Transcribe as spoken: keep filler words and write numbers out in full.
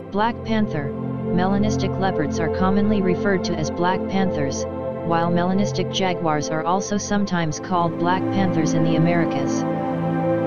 Black panther. Melanistic leopards are commonly referred to as black panthers, while melanistic jaguars are also sometimes called black panthers in the Americas.